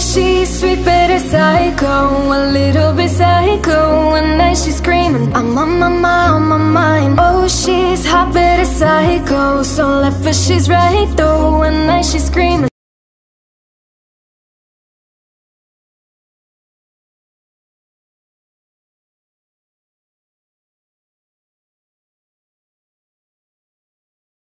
she's sweet but a psycho, a little bit psycho. And then she's screaming, I'm on my mind, on my mind. Oh, she's hot but a psycho, so left but she's right though. And then she's screaming,